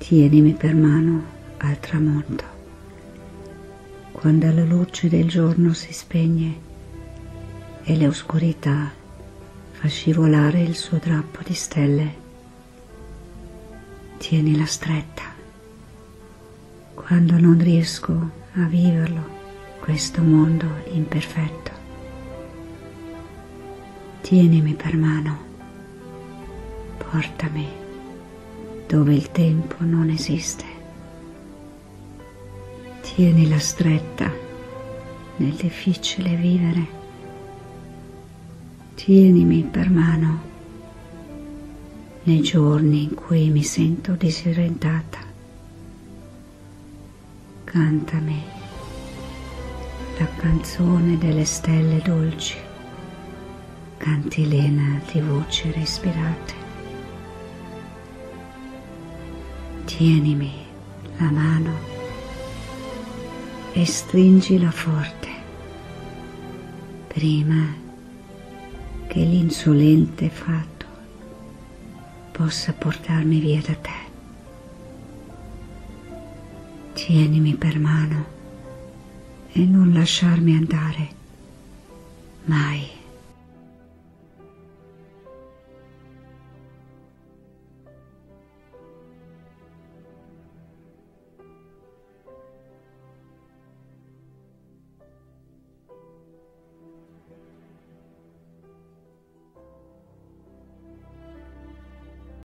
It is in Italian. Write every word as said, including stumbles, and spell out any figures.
Tienimi per mano al tramonto, quando la luce del giorno si spegne e l'oscurità fa scivolare il suo drappo di stelle. Tienila stretta, quando non riesco a viverlo, questo mondo imperfetto. Tienimi per mano, portami dove il tempo non esiste. Tienila stretta nel difficile vivere. Tienimi per mano nei giorni in cui mi sento disorientata. Cantami la canzone delle stelle dolci, cantilena di voci respirate. Tienimi la mano e stringila forte prima che l'insolente fatto possa portarmi via da te. Tienimi per mano e non lasciarmi andare mai.